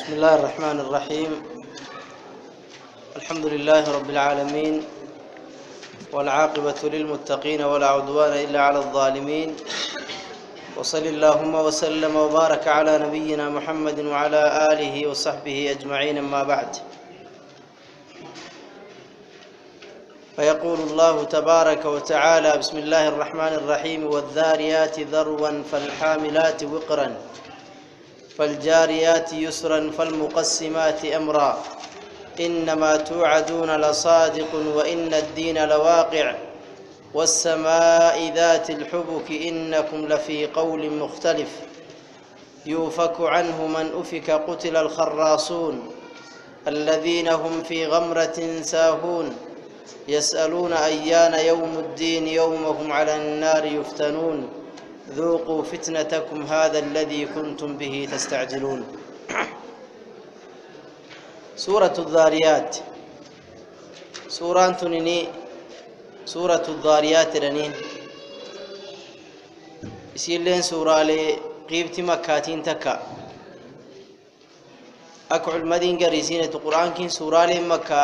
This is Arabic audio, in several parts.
بسم الله الرحمن الرحيم. الحمد لله رب العالمين، والعاقبة للمتقين ولا عدوان إلا على الظالمين. وصل اللهم وسلم وبارك على نبينا محمد وعلى آله وصحبه أجمعين، أما بعد. فيقول الله تبارك وتعالى: بسم الله الرحمن الرحيم: والذاريات ذروا فالحاملات وقرا فالجاريات يسرا فالمقسمات أمرا إنما توعدون لصادق وإن الدين لواقع والسماء ذات الحبك إنكم لفي قول مختلف يؤفك عنه من أفك قتل الخراصون الذين هم في غمرة ساهون يسألون أيان يوم الدين يوم هم على النار يفتنون ذوقوا فتنتكم هذا الذي كنتم به تستعجلون. سورة الذاريات سورة تنيني سورة الذاريات رنين يسيلين سورة لقيبت مكاتين تكا أكعل مدين قريسينة القرآن كين سورة لمكة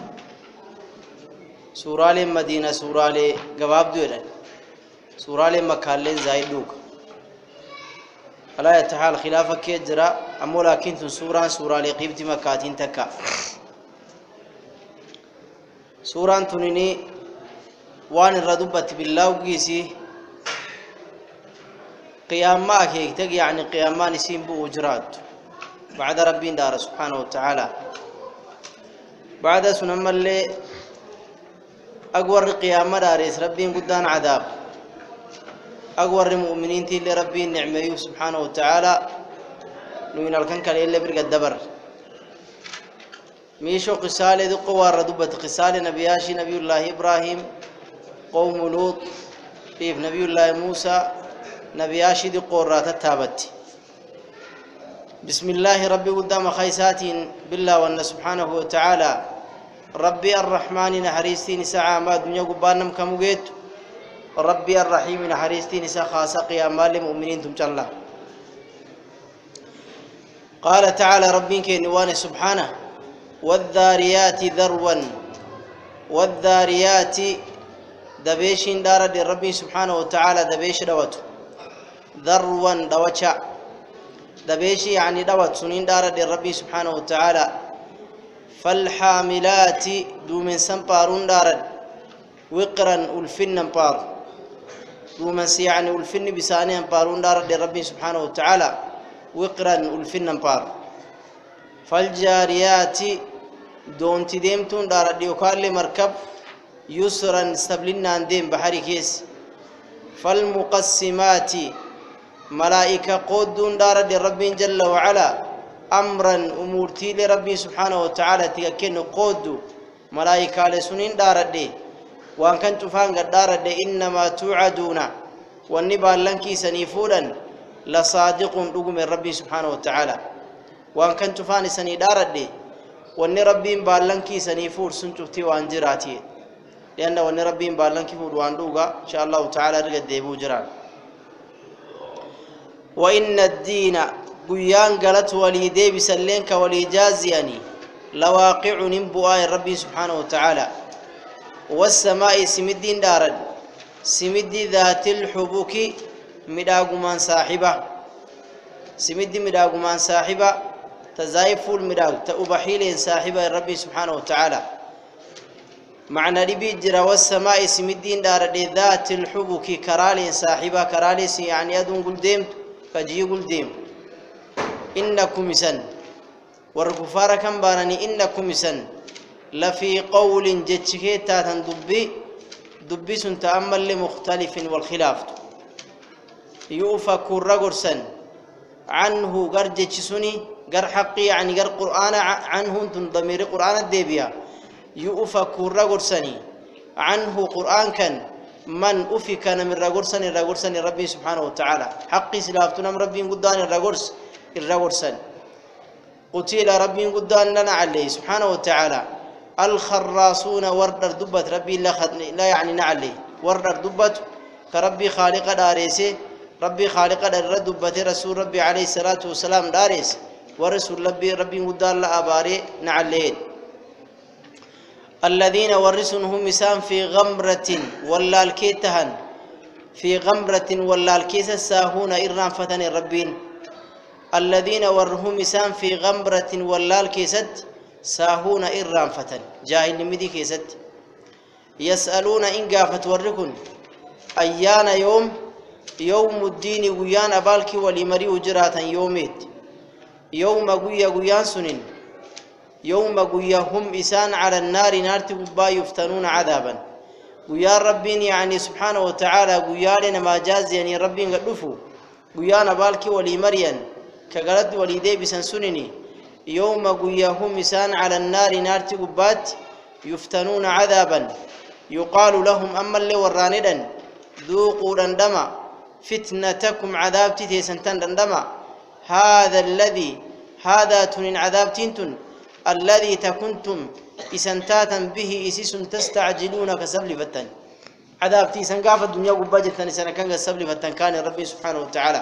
سورة لمدينة سورة لقباب دوران سورة لمكة لين زايد دوك ألا يتحال خلافك يجرى أمو لكن سورة لقيبت مكاتين تكا سورة تنيني وان الردبة بالله وقيسي قياما كيكتك يعني قياما نسيم بوجرات بعد ربي دار سبحانه وتعالى بعد سنما اللي أقور قياما داريس ربي قدان عذاب أقور المؤمنين تي اللي ربي نعمه سبحانه وتعالى نوين الكنكال اللي برق الدبر ميشو قسالة دو قوار ردبة قسالة نبياشي نبي الله إبراهيم قوم لوط كيف نبي الله موسى نبياشي دو قرات التابت بسم الله ربي قدام خيسات بالله وأن سبحانه وتعالى ربي الرحمن نحريستين ساعة ما دنيا قبانم كموجيت ربي الرحيم نحريستين ساعة خاصة قياما للمؤمنين تمجلا. قال تعالى ربي كنوان سبحانه: والذاريات ذروا والذاريات دبيشين دار ربي سبحانه وتعالى دبيش دوت ذروا دوتشا دبيشي يعني دوت سنين دار ربي سبحانه وتعالى فالحاملات دومن سنبارون دار وقرا الفن بار دومن يعني الفن بساني بارون دار ربي سبحانه وتعالى وقرا الفن بار فالجاريات دون تديمتون دار ديوكار لمركب يسرا استبلنا نديم بحري كيس فالمقسمات ملائكة قدون دار ربي جل وعلا أمرا أمورتي لربي سبحانه وتعالى تكين قدو ملائكة لسنين دار دي وان كنت فانق دار دي إنما توعدون والنبال لنكي سنيفولا لصادق رقم ربي سبحانه وتعالى وان كنت فاني سني دار دي وان ربي بالنكي سنيفور سنتفتي وانجراتي لأن وان ربي بالنكي فور واندوغا إن شاء الله تعالى رقد ديبو جران. وإن الدين قيان قالت ولي ديب سلينك ولي جازياني لواقع نبؤاء ربي سبحانه وتعالى والسماء سمدين دارد سمد ذات الحبك مداغمان صاحبة سمد مداغمان صاحبة تزايف المداغ تأبحيلين صاحبة ربي سبحانه وتعالى معنى ربي جرى والسماء سمدين دارد ذات الحبك كرالين صاحبة كراليس يعني أدون قلديم فجي قلديم إنكم سن والكفار كم بانني إنكم سن لفي قول جتشكيتا دبي سن تأمل لمختلف والخلاف يؤفك الرقرسن عنه قر جتشسني قر حقي يعني قر قرآن عنه ضمير قرآن الدبيا يؤفك الرقرسني عنه قرآن كان من أفك من الرقرسن ربي سبحانه وتعالى حقي سلافتنا من ربي قدان الرقرسن قتيل ربي قدان لنا عليه سبحانه وتعالى الخراصون وردر دبت ربي لا يعني نعلي وردر دبت كربي خالق داريسي ربي خالق دردبت رسول ربي عليه الصلاة والسلام داريس ورسول ربي قدال لأباري نعلين الذين ورثهم مسام في غمرة ولا الكيتهن في غمرة ولا الكيس الساهون إرام فتن الربين الذين ورهم مسام في غمرة ولا الكيست ساهون إرام فتن جاهل مدي كيست يسألون إن قافت وركن أيان يوم الدين ويان بالك ولمري وجراتا يوميت يوم قويان سنين يوم هم إسان على النار نار تقبا يفتنون عذابا قويا ربين يعني سبحانه وتعالى قويا لنا ما جاز يعني ربين قدفوا قويا نبالك ولي مريان كقلد وليدي بسنسنني يوم هم إسان على النار نار تقبات يفتنون عذابا يقال لهم أما اللي وراندا ذوقوا دندما فتنتكم عذابتي تيسنتن دندما هذا تنين عذابتين الذي تكنتم إسنتاتا به إسيس تستعجلون كسبل فتن عذابتي سنقاف الدنيا قباجة سنة كان كسبل فتن كان ربي سبحانه وتعالى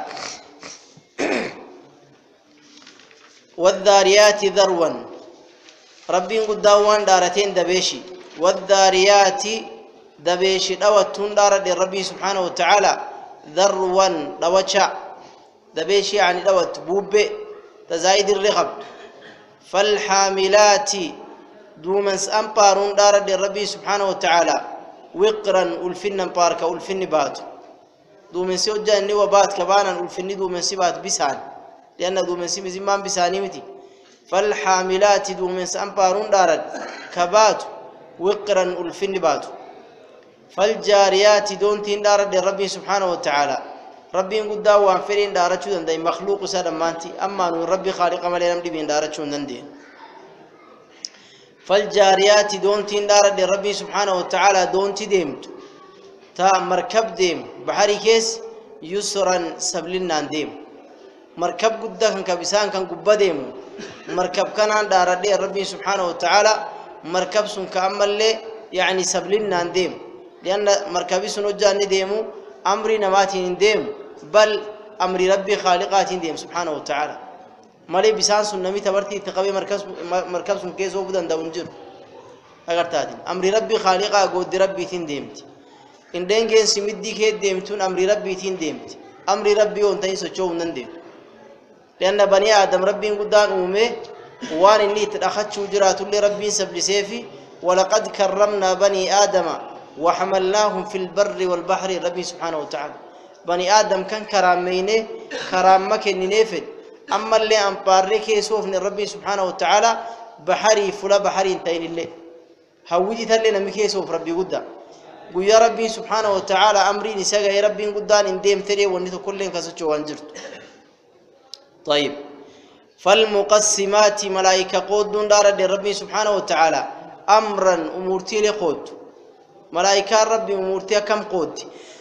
والذاريات ذروا ربي قدوان دارتين دبيشي والذاريات دبيشي دوتون دار ربي سبحانه وتعالى ذروا دوتشا دبيشي يعني دوت بوبي تزايد الرغب فالحاملات دومنس أمبارون دار ربي سبحانه وتعالى وقرا ألفن بارك ألفن بات دومنس يوجا نوا بات كبانا ألفن دومنس بات بسان لأن دومنس مزمان بساني متي فالحاملات دومنس أمبارون دار كبات وقرا ألفن بات فالجاريات دونتين دار ربي سبحانه وتعالى ربي قد وانفرين دارتشو دندي مخلوق سلام مانتي أما نور ربي خالق ملينا مدبين دارتشو دندي فالجاريات دونتين دار ربي سبحانه وتعالى دونتي ديمت تا مركب ديم بحري كيس يسرا سبلنا ديم مركب قد كان كبسان كان قبا ديم مركب كان دار ربي سبحانه وتعالى مركب سن كأمل لي يعني سبلنا ديم لأن مركبي سنوجان ديمو أمري نماتين ديم بل أمر ربي خالقات ديم سبحانه وتعالى مالي بسان سنمي تبرتي تقوي مركب سن كيس وبدن دونجر أغر تادين أمر ربي خالقا قد ربي تين ديمت إن دينجين سمدي كيد ديمتون أمر ربي تين ديمت أمر ربي وانتين سجو ننديم لأن بني آدم ربي قدان أمي وان إني تأخذ جرات لربي سبل سيفي ولقد كرمنا بني آدم وحملناهم في البر والبحر ربي سبحانه وتعالى بني آدم كان كرامينه كرامك نيفد أما اللي أمبارك يسوفني ربي سبحانه وتعالى بحري فلا بحري انتين اللي هودي تلنا مكيسوف ربي قدا ويا ربي سبحانه وتعالى أمري نساق يا ربي قدان انديم تري ونيتو كلين كسجو وانجرت طيب فالمقسمات ملائكة قود دار ربي سبحانه وتعالى أمرا أمورتي لقود ملائكة ربي أمورتي كم قود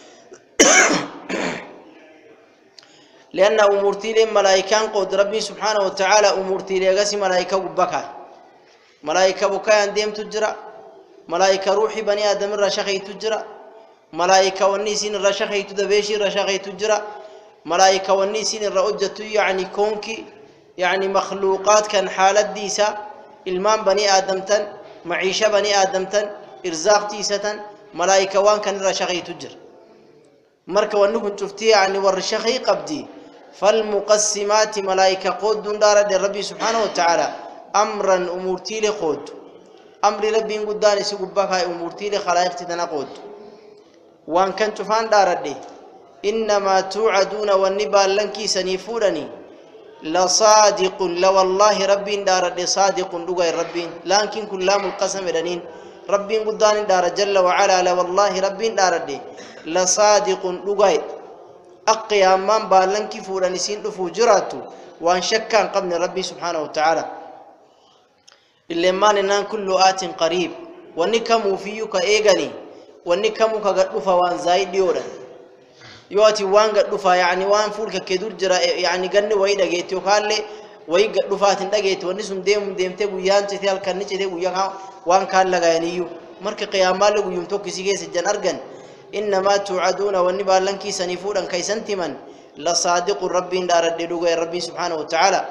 لأن أمورتي لهم ملائكة قود ربي سبحانه وتعالى أمورتي لغسي ملائكة بكا ملائكة بكا ينديم تجرى ملائكة روحي بني آدم الرشاقي تجرى ملائكة والنيسين الرشاقي تدبيشي الرشاقي تجرى ملائكة والنيسين الرؤجة يعني كونكي يعني مخلوقات كان حالة ديسة إلمان بني آدم تن معيشة بني آدم تن إرزاق تيسة ملائكة وان كان الرشاقي تجر مركا ونكن شفتي يعني والرشاقي قبدي فالمقسمات ملائكة قود دار لربي سبحانه وتعالى أمرا أمورتي لقود أمر ربي قداني سيقبك أمورتي لخلائق تنقود وان كان شفان دار دي إنما توعدون والنبال لنكي سنيفورني لصادق لو والله ربي دار دي صادق لغاي ربي لكن كلام القسم لنين ربي قداني دار جل وعلا لو والله ربي دار دي لصادق لغاي أقيامان بالنكي فورني سين دفو جراتو وان شكا قبل ربي سبحانه وتعالى اللي ما ننان كل آت قريب ونكمو فيك إيغني ونكمو كغدفا وان زايد يورا يواتي وان غدفا يعني وان فولك كدور جرا يعني غني وي دغيتو خالي وي غدفاتين دغيتو ونسم ديمته غيان تيال كنيچه دي غيا وان كان لغانيو مرك قيامه لغو يمتو كسيغي سجن ارغن انما توعدون ونبالنكي سنيفودن كيسنتمن لصادق ربي دار دغه ربي سبحانه وتعالى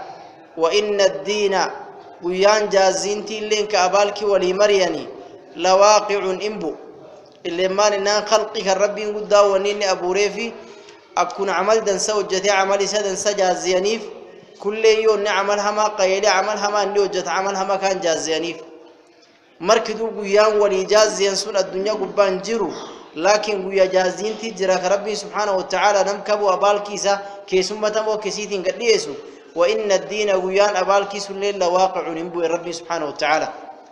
وإن الدين ويان جازينتي لينك أبالك ولي مريني لواقع إنبو اللي ما نان خلقك الربي قد ونين أبو ريفي أكون عمل دنسا وجتي عمل سدنسا جازيانيف كل يوم نعملها ما قيل عملها ما نوجت عملها ما كان جازيانيف مركدو قيان ولي جازيان سن الدنيا قبان جرو لكن قيا جازين تجرك ربي سبحانه وتعالى نمكبوا أبالكيسا كيسمة وكسيتين قد يسو وإن الدين قيان أبالكيس الليل واقع نبو ربي سبحانه وتعالى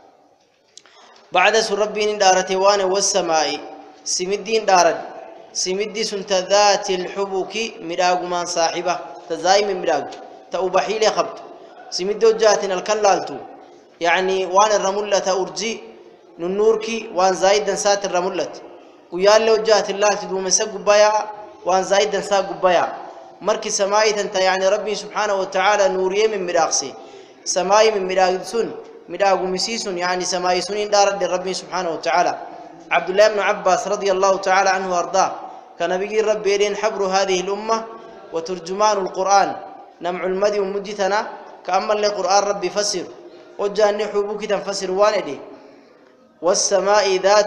بعد سر ربي ندارتوان والسماء سمدين دارد سمدي سنت ذات الحبك مراغ من صاحبه تزايم مراغ تأوبحي لي خبط سمدو جاتنا الكلالتو يعني وان الرملة أرجي نوركي وان زايدا سات الرملة ويال لو جات الله تدو من سق بيا وان زايدا ساق بيا مركي سماي انت يعني ربي سبحانه وتعالى نوريه من مراغسي سماي من مراغ سن مراغ مسيسون يعني سماي سنين دار لربي سبحانه وتعالى عبد الله بن عباس رضي الله تعالى عنه وارضاه كان بيجي ربي يرين حبر هذه الأمة وترجمان القرآن نمع المدي ومدتنا كأما القرآن ربي فسر وجاني حبوك تنفسر واندي والسماء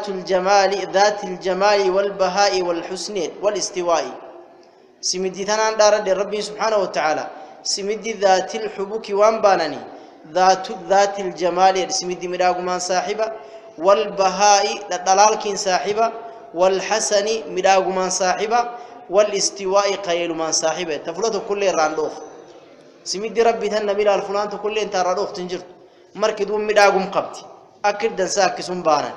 ذات الجمال والبهاء والحسن والاستواء سمدي تنان دار ربي سبحانه وتعالى سمدي ذات الحبوك وانبانني ذات الجمال سمدي مراغ من صاحبه والبهاء دلالكين صاحبه والحسن مراغ من صاحبه والاستواء قيل من صاحبه تفلت كل راندوخ سمدي ربي تنبي الفلان كل انت راندوخ تنجرت مركدون مراغم قبتي أكد دنساك سنبانا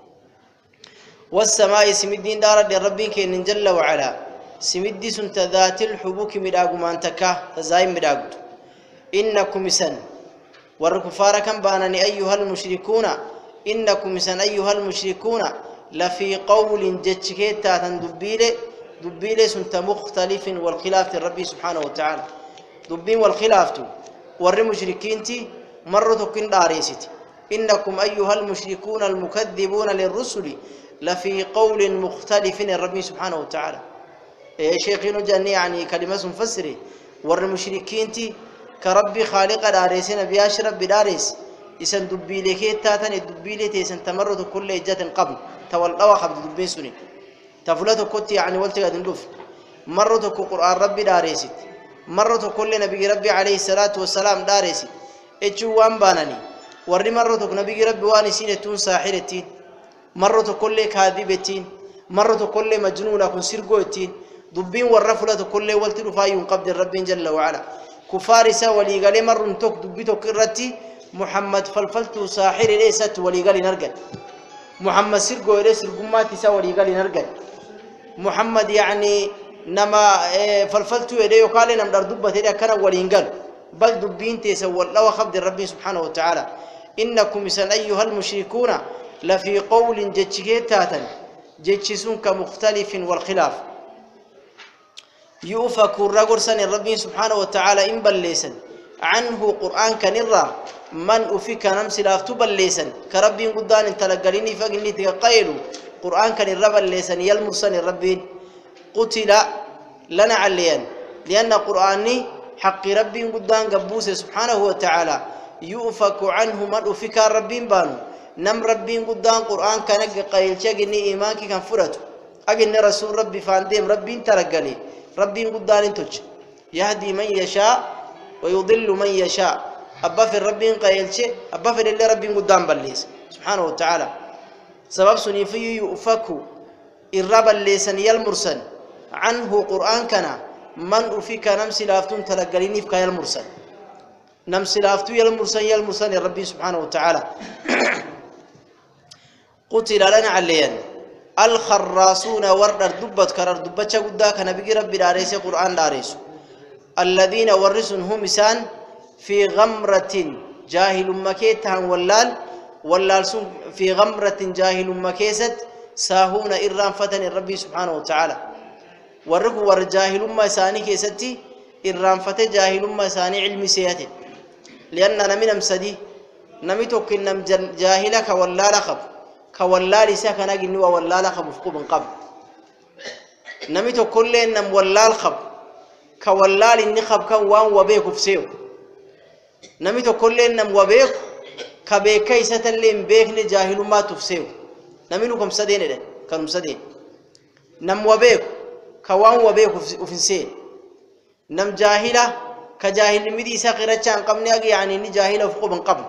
والسماء سمدين دار ربي كين جل وعلا سمدي سنت ذات الحبوك مراغ من تكاه تزايم مراغ إنكم سن والكفار كم بانني أيها المشركون إنكم سن أيها المشركون لفي قول جتشكيتا دبيلي سنت مختلف والخلاف ربي سبحانه وتعالى دبين والخلاف والمشركين تي مرة كن داريستي إنكم أيها المشركون المكذبون للرسل لفي قول مختلف ربي سبحانه وتعالى شيخين جاني يعني كلمة مفسرة والمشركين تي كربي خالق داريسين بياش ربي داريس إسن دبيلي كيتاتن الدبيلي تيسن تمرد كل إجات قبل تولوا خبد دبين سنين تفلتو كنت يعني ولتك دندوف مرتك قرآن ربي داريسيت مرتو كل نبي ربي عليه الصلاة والسلام داريسيت إجوان بانني ورّي مرتك نبي ربي وانسينتون ساحرتين مرتو كل كاذبتين مرتو كل مجنونة كن سرقوتين دبين والرفلة كل والتلفايون قبل الرب جل وعلا كفارسا وليقال مرن توك دبيتو كرتي محمد فلفلتو ساحر ليست وليقال نرقل محمد سرقو ليس رقماتي سا وليقال نرقل محمد يعني نما فلفلتو يديو قال نمدر دبت إذا كان ولينقل بل دبين تيسوى الله وخبد الرب سبحانه وتعالى إنكم سن أيها المشركون لفي قول جتشكيتاتا جتشسون كمختلف والخلاف يؤفك الرجل سن الرب سبحانه وتعالى إن بليسن عنه قرآن كنرى من أفك نمسل أفتو بليسن كرب قدان تلقليني فقني تقايلوا قرآن كنرى بليسن يلمرسن الرب قتل لنا عليا لأن قرآني حق رب قدان قبوس سبحانه وتعالى يؤفك عنه من أفك رب بانو نم رب قدان قرآن كنق قيل شاقني إيمانك كان فرته أجن رسول ربي فانديم رب ترقلي رب قدان انتج يهدي من يشاء ويضل من يشاء أبا في الرب قيل شيء أبا في اللي رب قدان بليس سبحانه وتعالى سبب سنفي يؤفك الرب الليسن يلمرسن عنه قرآن كنا من أفك نمسي لافتون تلقليني فكا يلمرسن نمسي لافتو يلمرسن الرب سبحانه وتعالى قتل لنا عليا الخراسون ورد دبت كرر دبت شقدا كان بيجي ربي داريس قرآن داريس الذين ورثون هم إنسان في غمرة جاهل مكيتها واللال في غمرة جاهل مكيست ساهون إرام فتن الرب سبحانه وتعالى ورقوا ورجاهل ما ساني كيستي إرام فتن جاهل ما ساني علم سياتي لأننا من أمسدي نمتوك إنم جاهلك ولا لخب كولا لسكنا جنوا ولا لخب فقوب قبل نمتوك كل إنم ولا الخب كولا للنخب كان وان وبيك فسيو نمي تقول لنا وبيك كبيكيسة اللي بيكن جاهل ما تفسيو نمي لكم سدين ده كانوا سدين نم وبيك كوان وبيك وفنسين نم جاهلة كجاهل مدي ساقرة كان قبل يعني ني جاهلة فوق قبل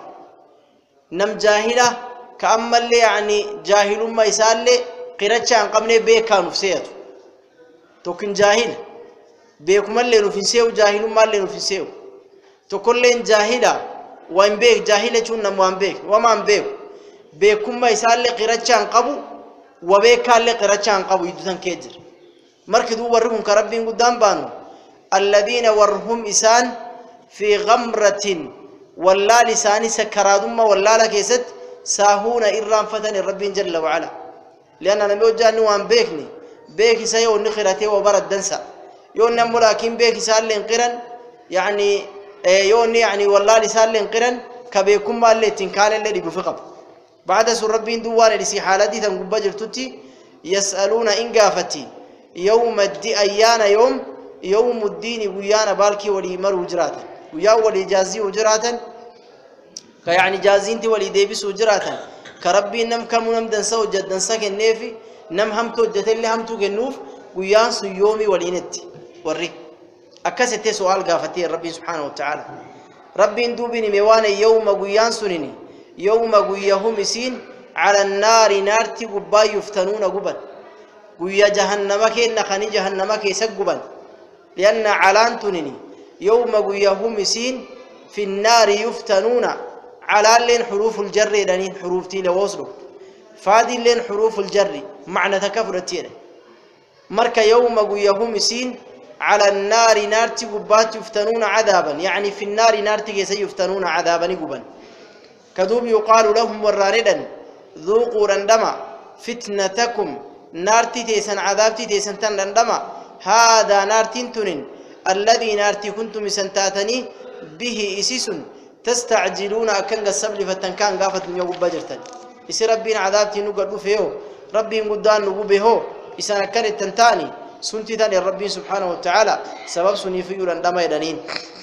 نم جاهلة كأمل يعني جاهل ما يسال قرة كان قبل بيك كانوا فسيته توكن جاهل بيك مالي نفسيو جاهل مالي نفسيو تقول لين جاهلة وين بيك جاهلة شو نموان بيك وما بيك بيكم ما يسال قرة كان قبل وبيك كان قرة كان قبل يدوسن كجر مركدوا ورهم كربين قدام بانو الذين ورهم إسان في غمرة ولا لساني سكرادم ولا لكيست ساهون إرام فتن الرب جل وعلا لأن أنا بوجه نوان بيكني بيك سيو نخرته وبرد دنسا يون ملاكين بيك سال لنقرن يعني يون يعني والله لسال لنقرن كبيكم ما اللي تنكال اللي بفقب بعد سر ربين دوان لسي حالتي تنقب جرتتي يسألون إن قافتي يوم الدي أيانا يوم الدين ويانا بالكي ولي مر وجراتا ويا ولي جازي وجراتا كيعني جازينتي ولي ديبس وجراتا كربي نم كم نم دنسا وجد دنسا كنيفي نم همتو جتلي همتو كنوف ويان سيومي ولينتي وري أكست سؤال قافتي ربي سبحانه وتعالى ربي ندوبني ميوان يوم ويان سنيني يوم وياهم سين على النار نارتي قبا يفتنون قبا ويا جهنم كين خني جهنم كيس قبا لأن علان تنيني يوم وياهم سين في النار يفتنون على لين حروف الجر لين حروف تي لوصلوا فادي لين حروف الجر معنى تكفر تيره مرك يوم وياهم سين على النار نار تقبات يفتنون عذابا يعني في النار نار تجي يفتنون عذابا قبا كذوب يقال لهم وراردا ذوقوا رندما فتنتكم نار تيسن عذاب تيسن رندما هذا نار تنتن الذي نار كنتم سنتاتني به إسيس تستعجلون أكن السبل فتنكان قافت من يوم بجرتن يصير ربنا عذاب تنقل فيه ربي قدان نقوبه إسان كانت تنتاني سنتي تاني ربي سبحانه وتعالى سبب سني في رندما يدنين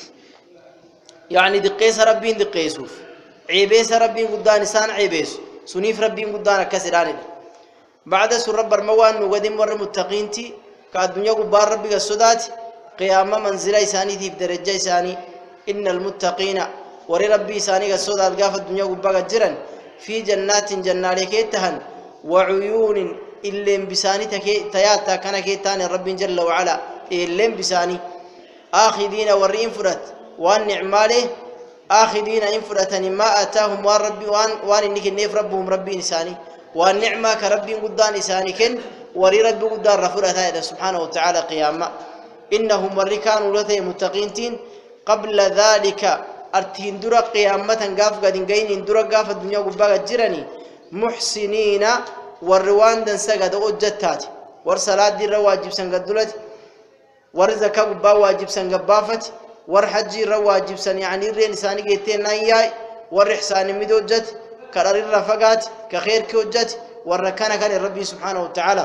يعني دقيس ربي دقيسوف عيبيس ربي قدان إسان عيبيس سنيف ربي قدان كسراني بعد سر رب الموان وقدم ور متقينتي كالدنيا قبار ربي السودات قيامة منزل إساني في درجة إساني إن المتقين ور ربي إساني السودات قاف الدنيا قبار جرا في جنات جنات كيتهن وعيون إلين بساني تياتا كان كيتان رب جل وعلا إلين بساني آخذين ورين فرت وان نعماله آخذين إن فرتني ما أتاهم والرب وان إنك نيف ربهم ربي إنساني والنعمة كربي قدان إنساني كن وري ربي قدان رفرة هذا سبحانه وتعالى قيامة إنهم وركانوا لتي متقينتين قبل ذلك أرتين درا قيامة قاف قدين قين درا قاف الدنيا قباقة جرني محسنين والروان دن سقد أجتات ورسالات دي رواجب سنقدلت ورزكا قبا واجب سنقبافت ورحجي رواجب سن يعني الرين إنساني قيتين ناياي ورحسان مدوجت كرر الرفقات كخير كوجت وركان كان ربي سبحانه وتعالى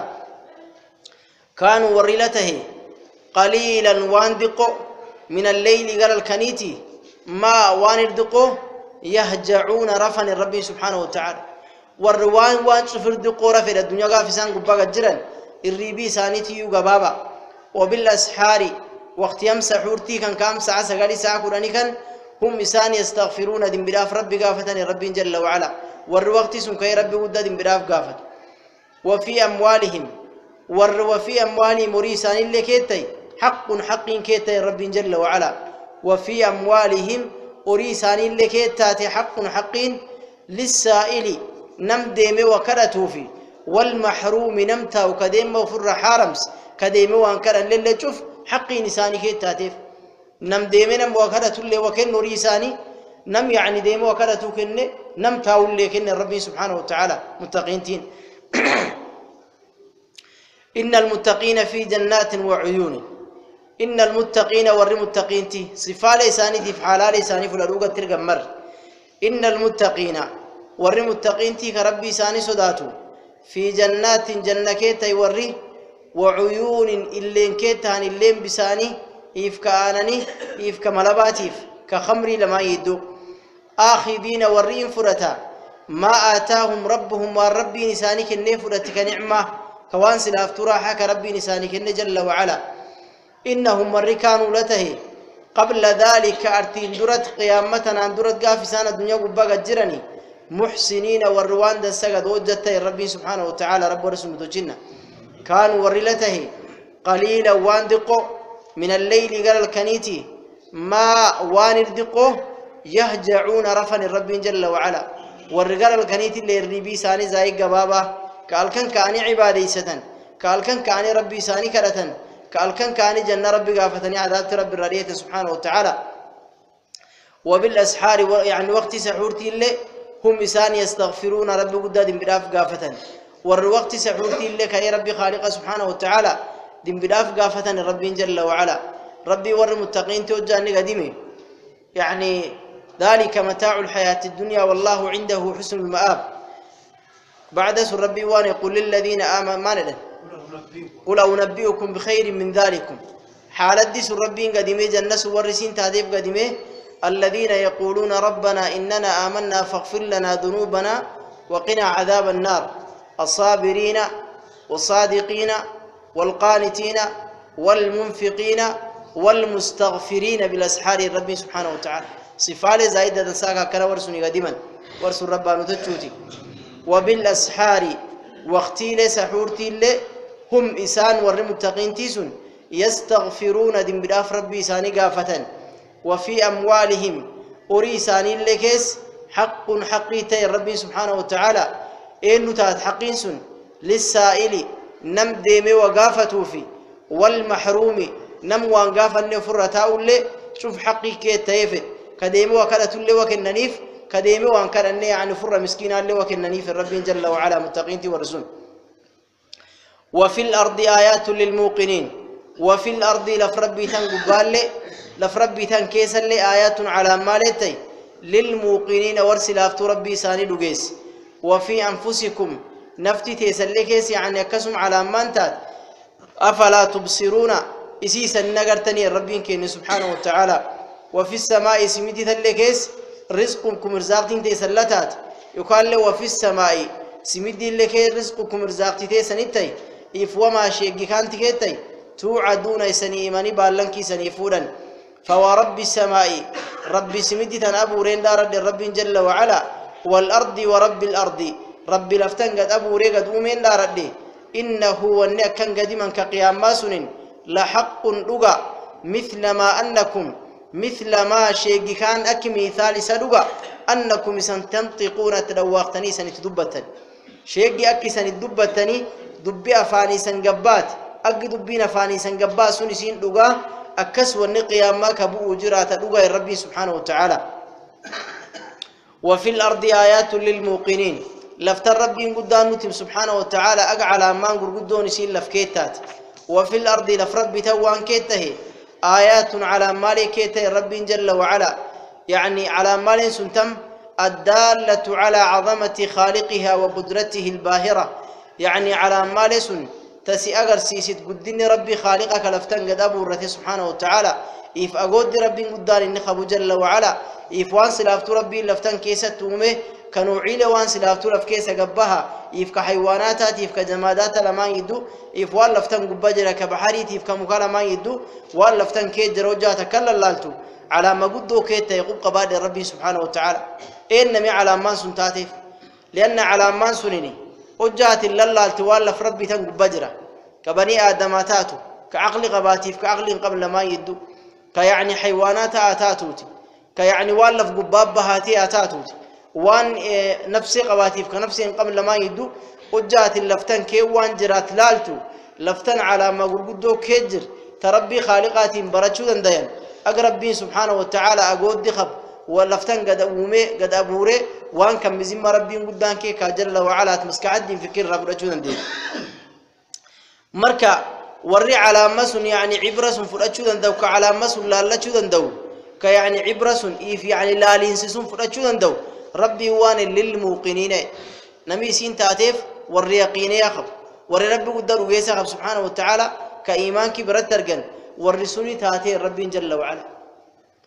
كانوا ورلته قليلا واندقوا من الليل قال الكنيتي ما واندقوا يهجعون رفن ربي سبحانه وتعالى والروان وان شفر دقوا رفن الدنيا قافسان قباقة جرن الريبي سانيتي يقبابا وبالأسحار وقت يمسح حورتي كان كام ساعة سقالي ساعة قراني كان هم إسان يستغفرون دين براف ربي قافتني ربي جل وعلا والوقت سنكي ربي ودى دين براف قافت وفي أموالهم وفي أموالهم مريسان اللي كيتي حق كيتي ربي جل وعلا وفي أموالهم أريسان اللي كيتاتي حق للسائل نم ديمي وكرتو في والمحروم نمتا وكديم وفر حارمس كديم وانكرا للي تشوف حقي نساني كيتاتي نم ديمنا موكلة اللي وكن نوريساني نم يعني ديم وكلة كن نم تاول اللي كن ربي سبحانه وتعالى متقينتين إن المتقين في جنات وعيون إن المتقين والمتقينتي صفال لساني في حالال لساني فلروقة ترجمر إن المتقين والمتقينتي كربي ساني صداتو في جنات جنكيتي وري وعيون اللين كيتان اللين بساني إفكا آنني إفكا ملباتيف كخمري لما يدو آخذين والرين فرتا ما آتاهم ربهم والرب نسانك النفرة كنعمة كوان سلاف تراحة كربي نسانك جل وعلا إنهم مركانوا لته قبل ذلك أرتين درت قيامتنا عن درت قافسان الدنيا قبقى جرني محسنين والروان دسقد وجدته ربي سبحانه وتعالى رب ورسوله جنة كانوا ورلته قليلا واندقوا من الليل قال الكنيتي ما واندقوا يهجعون رفن الرب جل وعلا والرجال الكنيتي اللي الربي ساني زي قبابة كالكن كاني عبادي ستن كالكن كاني ربي ساني كرتن كالكن كاني جنة ربي قافتني عذاب رب الررية سبحانه وتعالى وبالأسحار يعني وقت سحورتي اللي هم إسان يستغفرون ربي قداد بداف قافتن والوقت سحورتي اللي كأي ربي خالق سبحانه وتعالى دم بداف قافتن ربي جل وعلا ربي ور المتقين توجهني قديمي يعني ذلك متاع الحياة الدنيا والله عنده حسن المآب بعد سر ربي وان يقول للذين آمنوا ما ندن قل أنبئكم بخير من ذلكم حالة دي سر ربي قديمي جنة ورسين تهديب قديمي الذين يقولون ربنا إننا آمنا فاغفر لنا ذنوبنا وقنا عذاب النار الصابرين والصادقين والقانتين والمنفقين والمستغفرين بالأسحار الرب سبحانه وتعالى صفات زايدة ساقا كنا ورسوني قديما ورسول ربنا تجوتي وبالأسحار وقتي لسحورتي اللي هم إسان والمتقين تيسون يستغفرون دم بداف ربي إساني قافة وفي أموالهم أريساني لكيس حق حقيتي ربي سبحانه وتعالى إنه تات حقين سن للسائل نم ديمي وقافتو في والمحروم نم وانقافا نفرتاو اللي شوف حقيقي تيفت كديمي وكالة اللي وكننيف كديمي وانكر أني يعني فر مسكينا اللي وكننيف الرب جل وعلا متقين ورسول وفي الأرض آيات للموقنين وفي الأرض لفربي تنقبال لفربي تنكيس اللي آيات على مالتي للموقنين ورسل أفتو ربي ساني لقيس وفي أنفسكم نفتي تيسلكيس يعني يكسم على مانتات أفلا تبصرون إسيسا نقرتني الربين كين سبحانه وتعالى وفي السماء سميتي تلكيس رزقكم رزاقتين تيسلتات يقال له وفي السماء سميتي لكي رزقكم رزاقتي تيسنتي إف وما شيء كانت كيتي توعدون إسني إيماني بالنكي سنيفودا فورب السماء ربي سميتي تنابو رين دار الرب جل وعلا والأرض ورب الأرض ربي لفتن قد أبو ريقد أمين دار الدي إنه ونأ كان قديما كقيام ماسن لحق لغا مثل ما أنكم مثل ما شيء كان أكمي ثالث لغا أنكم سنتنطقون تدواقتني سنتدبتن شيء أكي سنتدبتني دبي أفاني سنقبات أكي دبين أفاني سنقبات سنسين لغا أكس ونقيام ما كبو جرات لغا ربي سبحانه وتعالى وفي الأرض آيات للموقنين لفتر ربي قدام نتم سبحانه وتعالى أقعلى ما نقول قدون يسين لفكيتات وفي الأرض لفربي توان كيته آيات على مالي كيته ربي جل وعلا يعني على مال سنتم الدالة على عظمة خالقها وقدرته الباهرة يعني على مال سن تسي أجر سيسد قدني ربي خالقك لفتن قد أبو الرثي سبحانه وتعالى إف أقود ربي قدان النخب جل وعلا إف وان سلافتو ربي لفتن كيسة تومه كانوا عيلة وان سلافتو لف كيسة قبها إف كحيوانات إف كجمادات لما يدو إف وان لفتن قبجرة كبحري إف كمكالا ما يدو وان لفتن كيد جروجات كلا لالتو على ما قدو كيت يقوب قباد ربي سبحانه وتعالى إنما على ما سنتاتف لأن على ما سنني وجهت الله التوالى في ربي تنقب بجرة كبني آدماتاتو كعقل قباتيف كعقل قبل ما يدو كيعني حيوانات آتاتوتي كيعني والف قباب بهاتي آتاتوتي وان نفسي قباتيف كنفسي قبل ما يدو وجهت اللفتن كي وان جرات لالتو لفتن على ما قدو كجر تربي خالقاتي برجو دندين أقرب بين سبحانه وتعالى أقود دخب ولفتن قد أبومي قد أبوري وان كم مزيم ربي قدان كي كجل وعلا تمسك عدين فكر رب رجونا دين مركا وري على مسن يعني عبرة فرجونا دو كعلى مسن لا لجونا دو كيعني عبرة إيف يعني لا لينسسون فرجونا دو ربي وان للموقنين نمي سين تاتيف وري يقين يخب وري ربي قدر ويسخب سبحانه وتعالى كإيمانك برترجن والرسول تاتي ربي جل وعلا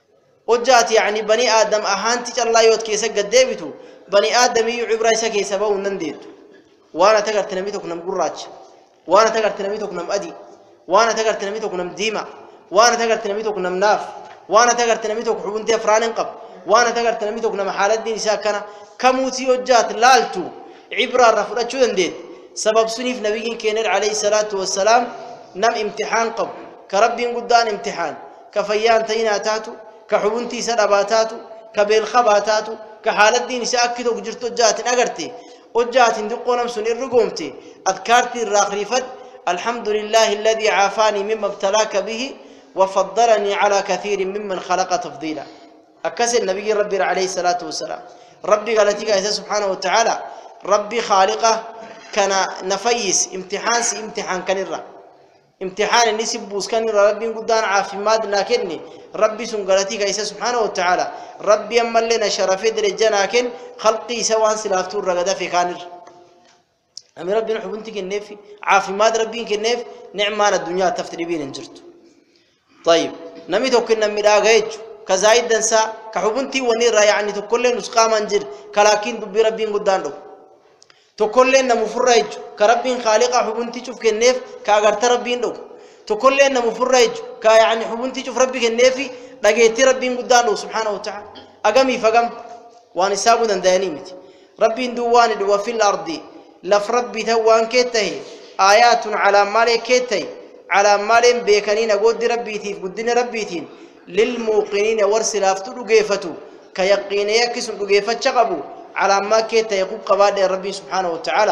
وجات يعني بني آدم أهانتي الله يوت كيسا قديبتو بني آدم يعبر يسا كيسا باو ننديت وانا تقر تنميتك نم قراج وانا تقر تنميتك نم أدي وانا تقر تنميتك نم ديما وانا تقر تنميتك نم ناف وانا تقر تنميتك حبنتي فران قب وانا تقر تنميتك نم حالات دين ساكنة كموتي وجات لالتو عبرة رفضت شو دنديت سبب سنيف نبيين كينر عليه الصلاة والسلام نم امتحان قب كرب قدان امتحان كفيان تيناتاتو كحبنتي سرباتاتو كبالخباتاتو كحالة دين ساكتو جرتو جات أجرتي وجات دقونا مسون الرقومتي أذكرتي الراخرفت الحمد لله الذي عافاني مما ابتلاك به وفضلني على كثير ممن خلق تفضيلا أكسر النبي ربي عليه الصلاة والسلام ربي قالتك يا سبحانه وتعالى ربي خالقه كان نفيس امتحان سي امتحان كان الرا امتحان النسب بوس كان ربي قدان عافي ماد لكني ربي سنقلتك يا سبحانه وتعالى ربي أما لنا شرفت رجنا كن خلقي سواء سلافتور رقدا في كانر أمي ربي نحب انتك النفي عافي ماد ربي النف نعمان الدنيا تفتري بين انجرت طيب نميتو كنا مراغيج كزايد دنسا كحبنتي ونيرا يعني تكل نسقا منجر كلاكين دبي ربي قدان له تكل نمفرج كربي خالق حبنتي شوف كنف كاغرت ربي له تكل نمفرج كا يعني حبنتي شوف ربي كنفي لقيتي ربي قدان له سبحانه وتعالى أقمي فقم وأنا سابودا دانيمتي ربي دواني دو في الأرض لف ربي توان كيته آيات على مالي كيته على مالين بيكنين قد ربي تيف قدين ربي تين للموقنين ورسل افتو قيفتو كيقين يكسن قيفت شغبو على ما كيته يقوب قباد ربي سبحانه وتعالى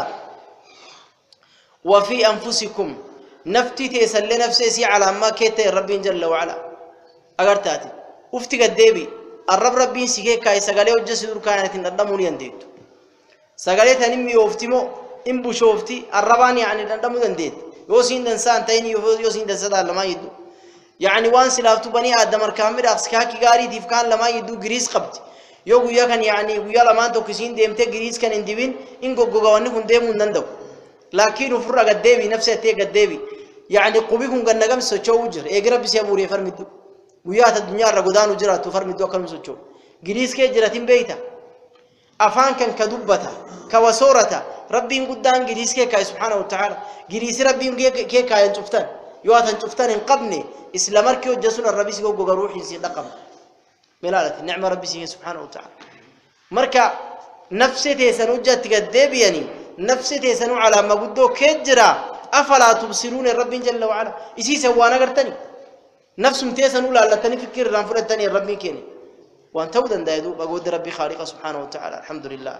وفي أنفسكم نفتي تيسل لنفسي على ما كيته ربي جل وعلا أغرتاتي وفتي قديبي الرب ربي سيكي كاي سغالي وجسدور كانت ندمون ينديت سغالي تنمي يوفتمو إن بشوفتي الربان يعني ندمون ينديت يوسين دنسان تيني يوسين دنسان لما يدو يعني وان سلافتو بني آدم الكامل أخسكاكي غاري ديفكان لما يدو غريس قبت يوغو يكن يعني ويا لما انتو كسين ديمتي غريس كان انديبين إنكو غوغواني كن ديمون نندو لكن فرق قديبي نفسه تي قديبي يعني قبيكم قد نقم سوچو وجر اقرب بسيابوري فرمدو ويات الدنيا رغدان وجرات فرمدو كم سوچو غريس كي جراتين بيتا أفان كان كدبتا كوسورتا ربي قدان غريس كي كاي سبحانه وتعالى غريس ربي كي كاي انتفتان يوات انتفتان انقبني إسلامر كيو جسول الربي سيكو روحي سيدقم ملالة النعمة ربي سيكو سبحانه وتعالى مركا نفسي تيسنو جات قديبياني نفسي تيسنو على ما قدو كجرا أفلا تبصرون الرب جل وعلا إسي سوانا قرتني نفس متيسنو لا تاني فكر رانفر التاني الرب كيني وان تودا دايدو بقود ربي خالق سبحانه وتعالى الحمد لله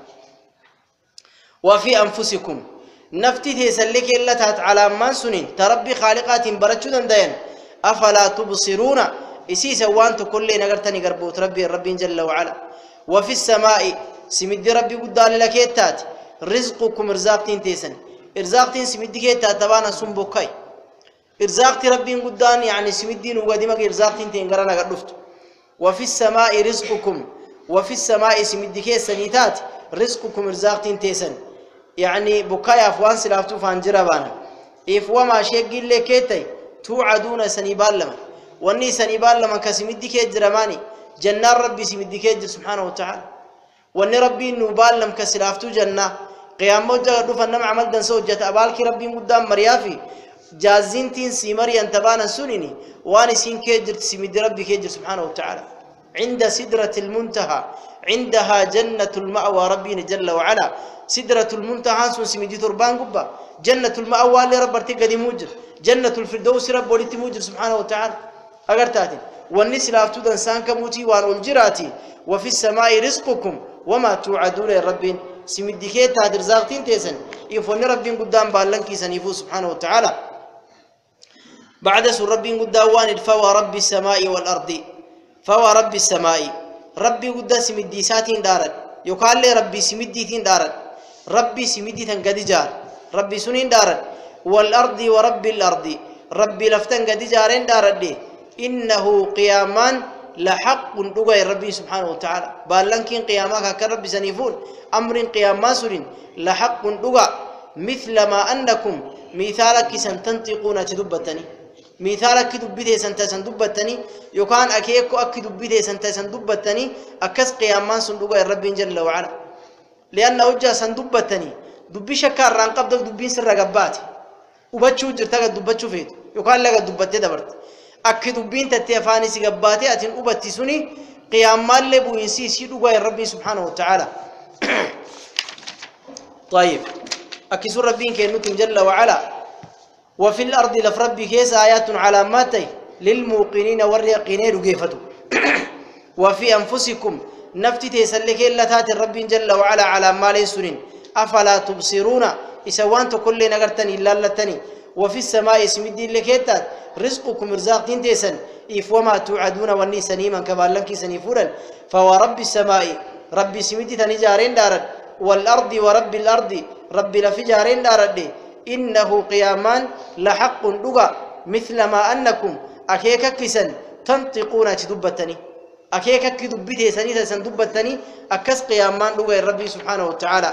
وفي أنفسكم نفتي تيسلك إلا تات على ما سنين تربي خالقات برجو داين أفلا تبصرون إسي سوان تكل نقرتني قربوت ربي جل وعلا وفي السماء سمد ربي قدال لكيتات رزقكم رزاقتين تيسن إرزاقتين سمدي كيتات تبانا سنبوكاي إرزاقتي ربي قدان يعني سمدين وقدمك إرزاقتين تنقرنا قرفت وفي السماء رزقكم وفي السماء سمدي كيسنيتات رزقكم رزاقتين تيسن يعني بكاي أفوان سلافتو فانجربانا إفوما شيء قل لكيتاي توعدون سنيبال لما واني سنيبال لما كسمدي كيجر ماني جنة ربي سمدي كيجر سبحانه وتعالى واني ربي نوبال لما كسلافتو جنة قيام موجة دوفا نم عمل دن سوجة أبالك ربي مدام مريافي جازين تين سيمري انتبانا سنيني واني سين كيجر سمدي ربي كيجر سبحانه وتعالى عند سدرة المنتهى عندها جنة المأوى ربي جل وعلا سدرة المنتهى سمدي تربان قبا جنة المأوى اللي رب ارتقى موجر جنة الفردوس رب ولت موجر سبحانه وتعالى أقرتاتي والنسل أفتود إنسان كموتي وان الجراتي وفي السماء رزقكم وما توعدون يا رب سمدكيت هذا رزاقتين تيسن يفون رب قدام بالنكي سنيفو سبحانه وتعالى بعد سر رب قدام وان فوا رب السماء والأرض فوا رب السماء ربي قدام سمدي ساتين دارد يقال لي ربي سمدي تين دارد ربي سمدي تنقد جار ربي سنين دارد والأرض ورب الأرض ربي لفتن قد جارين دارد إنه قيامان لحق دغاي ربي سبحانه وتعالى بالنكين قيامك كرب سنيفون أمر قياما سرين لحق دغا مثل ما أنكم مثالك سنتنطقون تدبتني مثال أكيد بيته سنتسن دبتني يكان أكيد أكيد بيته سنتسن دبتني أكس قيامان صندوق الرب جل وعلا لأن وجه سندبتني دبي شكار رانقب دبين سر رقباتي وبتشو جرتك دبتشو فيت يقال لك دبتي دبرت أكيد دبين تتفاني سقباتي أتين أبتي سني قيام مال بو ينسي سيدو الرب سبحانه وتعالى طيب أكيد ربين كأنكم جل وعلا وفي الأرض لفربي كيس آيات علامات للموقنين واليقينين وقيفتوا وفي أنفسكم نفتي تسلك إلا تات الرب جل وعلا على مال سنين أفلا تبصرون إسوان كل نغرتني إلا لتني وفي السماء اسمدي لكيتات رزقكم رزاقين تيسن إف وما توعدون وني سنيما كبالنك سنيفورا فورب السماء ربي سمدي تنجارين دارد والأرض ورب الأرض ربي لفجارين دارد إنه قيامان لحق لغا مثل ما أنكم أكيك كسن تنطقون تدبتني أكيك كدبته سنيسا سندبتني أكس قيامان لغا ربي سبحانه وتعالى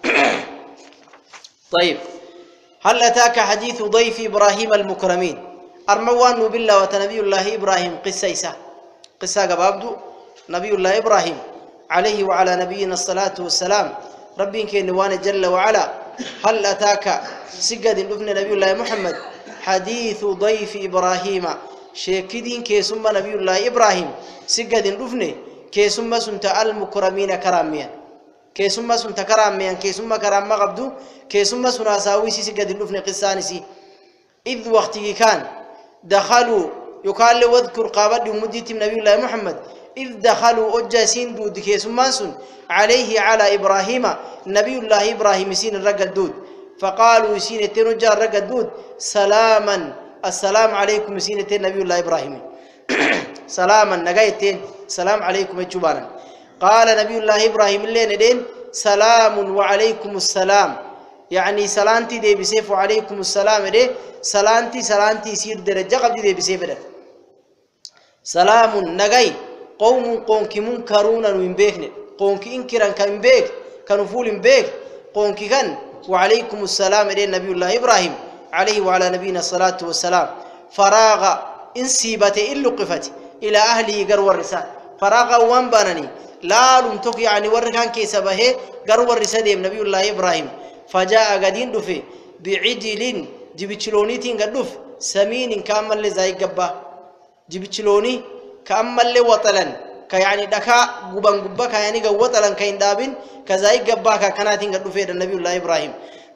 طيب هل أتاك حديث ضيف إبراهيم المكرمين أرموان بالله وتنبي الله إبراهيم قصة قبابدو نبي الله إبراهيم عليه وعلى نبينا الصلاة والسلام ربي كنوان جل وعلا هل أتاك سجد ابن نبي الله محمد حديث ضيف إبراهيم شيكدين كيسم نبي الله إبراهيم سجد ابن كيسم سنت المكرمين كراميا كيسم سنت كراميا كيسم كرام قبدو كيسم سناساوي سجد ابن قصانسي إذ وقت كان دخلوا يقال واذكر قابد مدة نبي الله محمد إذ دخلوا أجاسين دود كيسمان سن عليه على إبراهيم نبي الله إبراهيم سين الرجل دود فقالوا سين التنجار الرجل دود سلاما السلام عليكم سين نبي الله إبراهيم سلاما نجايتين سلام عليكم الجبانا قال نبي الله إبراهيم اللي ندين سلام وعليكم السلام يعني سلامتي دي بسيف وعليكم السلام دي سلامتي سير درجة قبل دي بسيف ده سلام نجاي قوم منكرون من بيكن قوم إنكران كان بيك كانوا فول بيك قوم كان وعليكم السلام دي نبي الله إبراهيم عليه وعلى نبينا الصلاة والسلام فراغ انسيبت إلو قفت إلى أهله قروا الرسال فراغ وانبانني لا لنتك يعني وركان كيسبه قروا الرسال نبي الله إبراهيم فجاء قدين دفي بعجل جبتشلونيتين قدف سمين كامل لزاي قبا جبتشلوني كامل لوطلا كيعني دكا قبان قبا كيعني قوطلا كين دابين كزاي قبا كاناتين قدفي النبي الله إبراهيم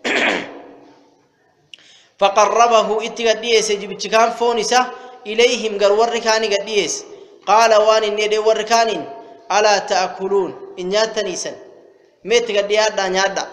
فقربه اتقديس جبتشكان فونسا إليهم قروركاني قديس قال وان إني وركانين ألا تأكلون إن ياتنيسا ميت قدياد نيادا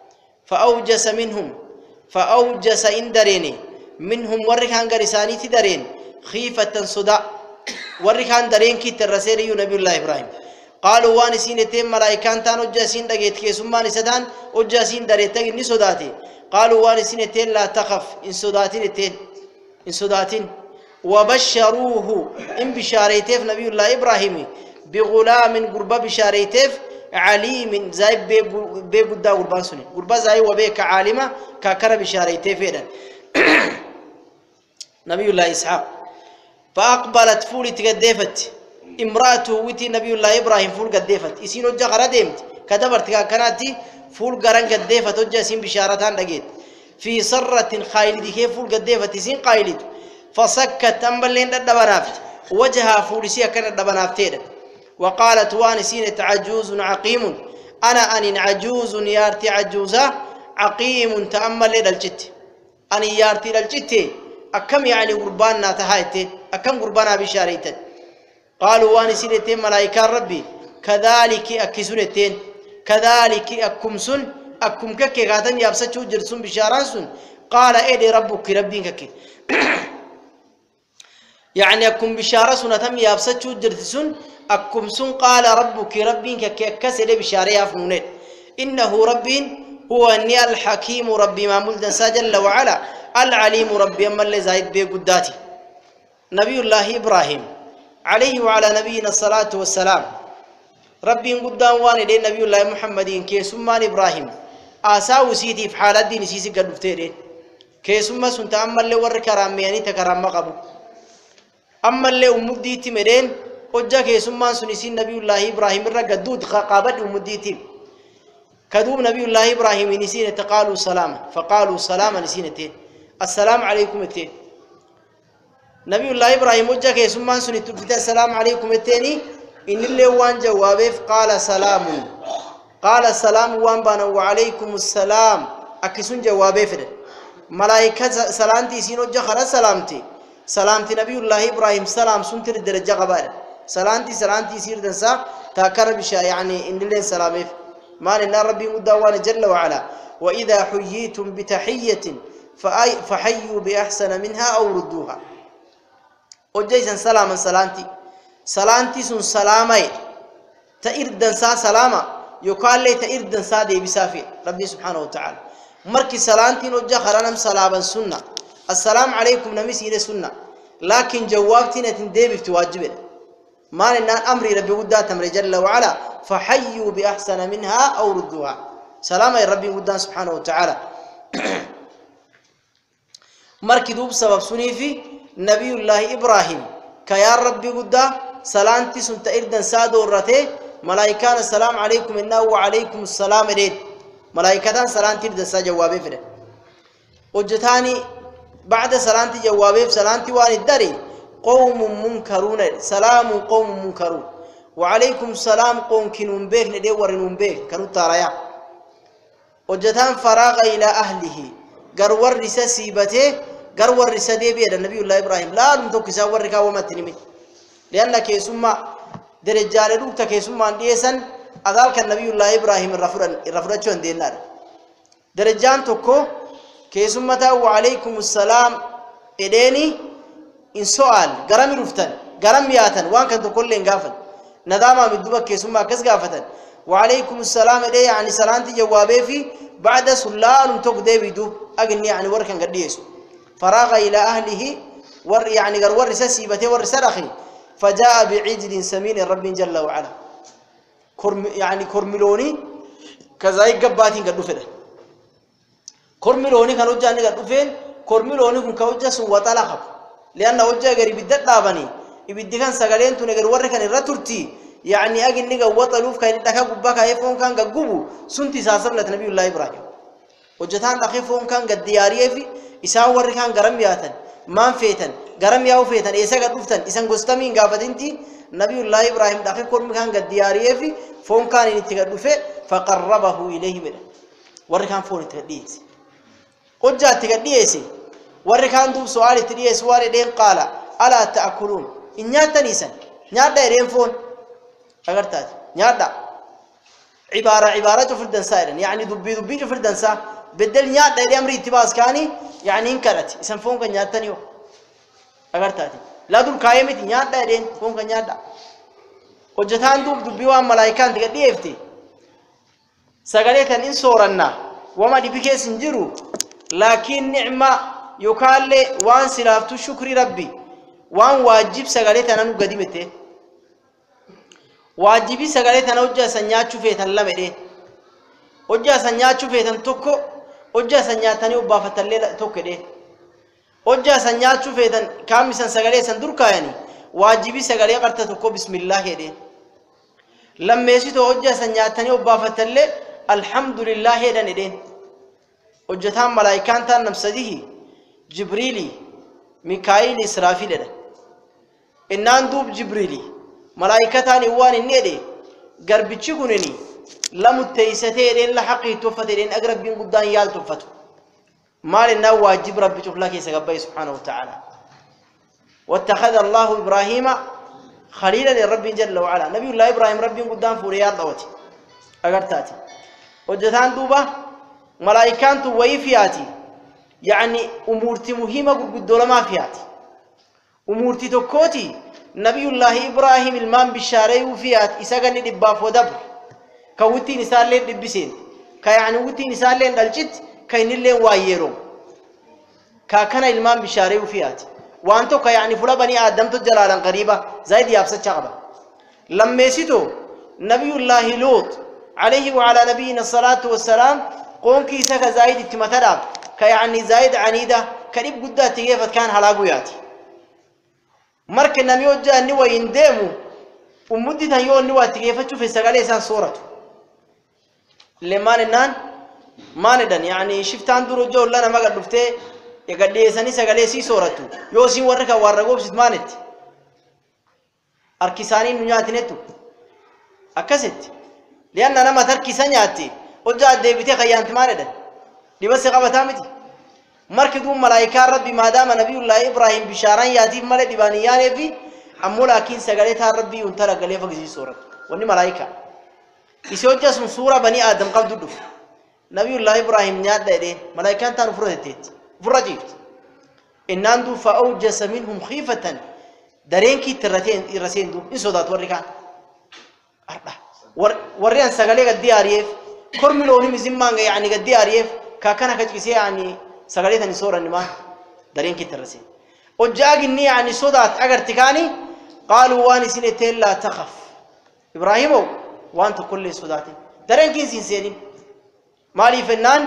فأوجس إن دريني منهم وركان قرساني تدرين خيفة صداء وركان درين كي ترسيري نبي الله إبراهيم قالوا وان سينتين ملائكان تان أجاسين دقيت كيسمان سدان أجاسين دريتين نسوداتي قالوا وان سينتين لا تخف إن صداتين وبشروه إن بشاريتيف نبي الله إبراهيم بغلام قربة بشاريتيف عليم زي بيقدا قربان سني قربة زي وبيك عالمة كاكرا بشاريتيف نبي الله إسحاق فأقبلت فول تقدفت امرأته وتي نبي الله إبراهيم فول قدفت يسينو جغرا ديمت كدبرت كانتي فول قران قدفت وجاسين بشارتان لقيت في سرة خايلد كيف فول قدفت يسين قايلد فسكت أمبلين دبنافت وجهها فولسيا كانت دبنافتين وقالت وانسين عجوز عقيم أنا عجوز يارتي عجوزة عقيم تأمل للجت أنا يارتي للجت أكم يعني قرباننا تهايتي أكم قربانا بشاريتين قالوا وانسين ملائكة ربي كذلك أكسونتين كذلك أكمسون أكم كك غادن يابسچو جرسون بشارانسون قال إيدي ربك ربينك يعني أكم بشارة سنة يابسچو جرسون أكم سن قال ربك ربينك كسر بشارة فنونين إنه ربي هو أني الحكيم ربي ما ملدن سجل وعلا العليم ربي أما اللي زايد بيه قداتي نبي الله إبراهيم عليه وعلى نبينا الصلاة والسلام ربي قدام واني نبي الله محمد كيسمان إبراهيم آساو سيتي في حال الدين سيسي قد نفتيرين كيسما سنت أما اللي ور كرام يعني تكرم قبو أما اللي أمديتي مدين وجا كيسما سنسين نبي الله إبراهيم الرجدود قابل أمديتي كذوب نبي الله إبراهيم نسين تقالوا سلاما فقالوا سلاما نسينتين السلام عليكم التين نبي الله إبراهيم وجا كيسما سنت السلام عليكم التاني إن اللي وان جوابه قال السلام وان بنا وعليكم السلام أكسون جوابه فده ملائكة سلامتي سينو جخرا سلامتي نبي الله إبراهيم سلام سنتر الدرجة قبل سلامتي سير دنسا تاكر بشا يعني إن اللي سلامه ما لنا ربي مدوان جل وعلا وإذا حييتم بتحية فحيوا بأحسن منها أو ردوها وجيسا سلامتي سن سلامي تإردن سا سلاما يقال لي تإردن سا دي بسافي ربي سبحانه وتعالى مركي سلامتي نوجه خرانم سلابا سنة السلام عليكم نمسي سنة لكن جوابتنا تندي بفتواجبه ما لنا أمري ربي ودات أمري جل وعلا فحيوا بأحسن منها أو ردوها سلاما يا ربي ودان سبحانه وتعالى مركي دوب سبب سنيفي نبي الله إبراهيم كيا ربي ودا سلامتي سنت إردن سادو الرته ملائكان السلام عليكم إنه وعليكم السلام ريد ملائكتان سلامتي إردن سا جوابي فره وجتاني بعد سلامتي جوابي سلامتي وان الدري قوم منكرون سلام قوم منكرون وعليكم السلام قوم كنون بيك ندي ورنون بيك كانوا تاريا وجتان فراغ إلى أهله غرور رسا سيبته غرور رسا دي بيد النبي الله إبراهيم لا نمتوك ساور ركا وما تنمي لأنك يسمى درجال روكتك يسمى انديسن أذالك النبي الله إبراهيم الرفرة شون دي النار درجان توكو كيسمتا وعليكم السلام إديني إن سؤال غرامي رفتن غرام ياتن وان كنتو كل انغافن نداما مدوبك كيسما كس غافتن وعليكم السلام إدي يعني سلامتي جوابي في بعد سلال توك دي بيدو أغني يعني وركن قد يسو فراغ إلى أهله يعني غرور سيبته ورسرخي فجاء بعجل سمين رب جل وعلا يعني كرملوني كزاي قباتين قد دفده كرملوني كانوا جاني قد دفين كرملوني كن كوجا سن وطلقب لأن وجه غريب الدلابني يبدي كان سغلين تنغر وركن الرتورتي يعني أجن نجا وطلوف كان دكا قباك هيفون كان قبو سنتي ساسر لنبي الله إبراهيم وجتان أخيفون كان قد دياريه في إسحاق وركان غرام ياتن ما فيتن غرام ياو فيتن إيسا قد دفتن إسان قستمين قافتنتي نبي الله إبراهيم داخل كرم كان قد دياريه في فون كان يتقدفه فقربه إليه منه وركان فون يتقديس وجاء تقديس وركان دوب سؤال تريس واردين قال ألا تأكلون إن نياتا نيسان نياتا يرين فون أغرتات نياتا عبارة جفردن سائرا يعني دبي جفردن سا بدل نياتا يرين أمر اتباس كاني يعني انكرت إسان فون كان نياتا نيو أغرتات لا دول كايمتي نياتا يرين فون كان نياتا وجتان دوب دبي وان ملايكان تقدي افتي سغليتان إن سورنا وما دي بكي سنجرو لكن نعمة يقال وان سلافتو شكر ربي وان واجب سغليتان أنو قديمته واجبي سغليتان وجه سنياتشو فيتان لمده وجه سنياتشو فيتان توكو وجه سنياتاني وبافت الليلة توكو ده وجه سنياتشو فيتان كامسان سغليتان دركا يعني واجبي سغلي قرت توكو بسم الله ده لما يسيتو وجه سنياتاني وبافت الليلة الحمد لله ده وجتان ملايكان تان نمسديه جبريلي ميكائيل إسرافيل ده إنان دوب جبريلي ملايكتان إوان النيدي قربتشي كنني لم التيستين لحقي توفتين أقرب بين قدان يال توفتو ما لنا واجب ربي تفلك يسقبي سبحانه وتعالى واتخذ الله إبراهيم خليلا لرب جل وعلا نبي الله إبراهيم ربي قدان فوريات دوتي أقرتاتي وجتان دوبة ملايكان توي فياتي يعني أمورتي مهمة قدولا ما فياتي أمورتي تكوتي نبي الله إبراهيم المان بالشارع وفيات إساقني دباف ودبر كوتي نسال لين دبسين كيعني وتي نسال لين دلجت كاين لين وايرو كان المان بالشارع وفيات وانتو كيعني فلا بني آدم تجلالا قريبا زايد يابسة شغبا لما يسيتو نبي الله لوط عليه وعلى نبينا الصلاة والسلام قوم كيسا زايد اتمتراب كيعني زايد عنيدة كريب قدات تجيفت كان هلاقوياتي مرك النميو جاء نوى يندمو ومدة يوم نوى تجيفت شوف السجالة إنسان صورته لما ننان ما ندن يعني شفت عندو رجال لنا ما قد دفته يقدر يسني سجالة سي صورته يوسي ورك ورقوب ستمانت أركيساني نياتنتو أكست لأن أنا ما تركي سنياتي وجاء ديبتي خيانت ما ندن دي بس قبتها متي مركدو ملائكة ربي ما دام نبي الله إبراهيم بشاران ياتي ملأ ديبانيان في أمو لكن سجلتها ربي وانترى قليل فقزي سورة وني ملائكة يسوي اسم سورة بني آدم قبل دف نبي الله إبراهيم نياد ده ملائكة تانو فرجت فرجت إن عندو فأوجس منهم خيفة دارين كي ترتين يرسين دو إن صدات وركان وريان سجلة قد يعرف كرملوني مزمان يعني قد يعرف كأنا كذي يعني سجلة تاني سورة نما دارين كي ترسين وجاءني يعني صدات أجر تكاني قالوا واني سنتين لا تخف إبراهيم وانت كل صداتي دارين كي سنسيرين مالي فنان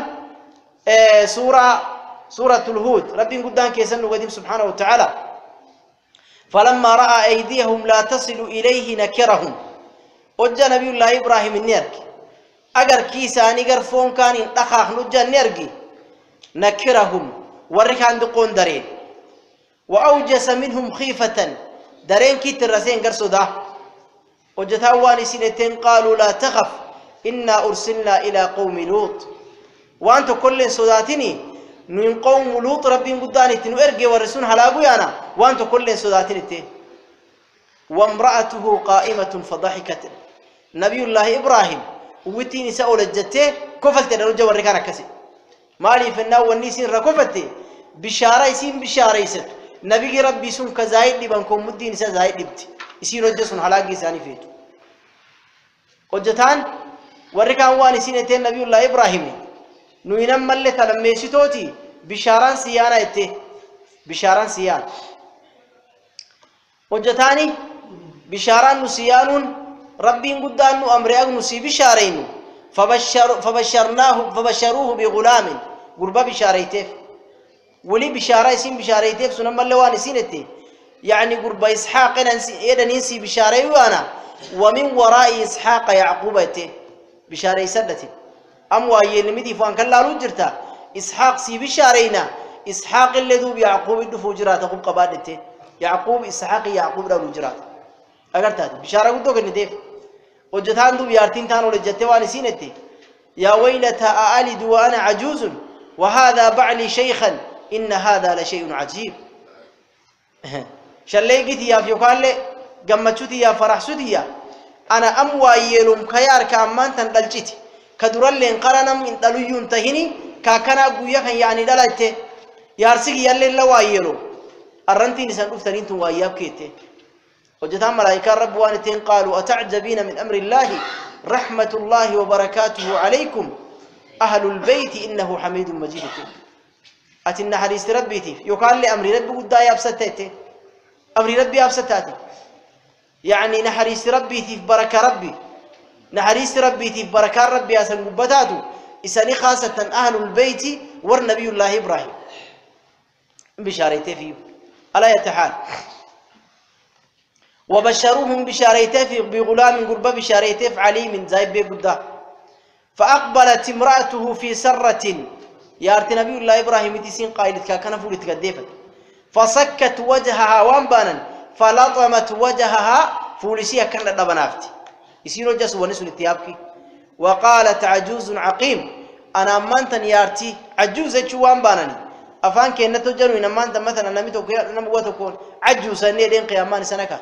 سورة الهود ربي قدام كيسن قديم سبحانه وتعالى فلما رأى أيديهم لا تصل إليه نكرهم وجاء نبي الله إبراهيم النيرك أجر كيساني أجر فون كان دخاخ نجا نيرجي نكرهم ورك عند قون دارين وأوجس منهم خيفة دارين كي ترسين قرصو ده وجتاواني سنتين قالوا لا تخف إنا أرسلنا إلى قوم لوط وأنتو كل صداتني من قوم لوط ربي قداني تنو إرقي ورسون هلاقو يانا وأنتو كل صداتني تي وامرأته قائمة فضحكت نبي الله إبراهيم وتيني سأول الجتة كفلت الرجل وركانا كسي مالي في الناو والنيسين ركفت بشارة يسين بشارة يسر نبي ربي سن كزايد لبنكم مدين سزايد لبتي يسين رجسون هلاقي ساني فيتو وجتان وركان واني سنتين نبي الله إبراهيم نوينم ملت لما يسيتوتي بشاران سيانا يتي بشاران سيان وجتاني بشاران نسيانون ربي قدان أمر أغنسي بشارين فبشروه بغلام قربا بشاريته ولي بشارة يسين بشاريته سنما اللواني سنتي يعني قربا إسحاق ينسي بشاري وانا ومن وراء إسحاق يعقوب بشاري سدتي أمواي المدي فان كلا لوجرتا إسحاق سي بشارينا إسحاق اللي ذو بيعقوب الدفو جرات أقوم قبادته يعقوب إسحاق يعقوب لا لوجرات أقرت هذا بشارة قدوك النديف وجتان ذو بيارتين تانو لجتة واني سينتي يا ويلتا أألد وأنا عجوز وهذا بعلي شيخا إن هذا لشيء عجيب شليقتي يا فيوكال لي قمتشوتي يا فرحسوتي يا أنا أموايلهم خيار كأمان تندلجتي كدرالين قرنا من دلويون تهيني كأكنا قويا كان يعني دلته يارسك يالله لوايلو أرنتي نسان أفترين تواياب كيته وجتام ملائكة رب وانتين قالوا أتعجبين من أمر الله رحمة الله وبركاته عليكم أهل البيت إنه حميد مجيد أتنا حديث ربيتي يقال لي أمر ربي قد يابستته أمر ربي يابستته يعني نحريس ربي في بركة ربي نحريس ربي في بركة ربي أسن قبتاته إساني خاصة أهل البيت والنبي الله إبراهيم بشاريته فيه ألا يتحال وبشروهم بشاريته في بغلام قربة بشاريته علي من زايب بيقدا فأقبلت امرأته في سرة يارت نبي الله إبراهيم تسين قائلت كان فولت قديفت فسكت وجهها وانبانا فلطمت وجهها فولسيها كان لبنافت يسيروا جس ونسوا التيابكي وقالت عجوز عقيم أنا أمانتن يارتي عجوز شوان بانني أفان كأنه تجرو إن أمانتن مثلا نميتو نموتو كون عجوز نيدين قيامان سنكات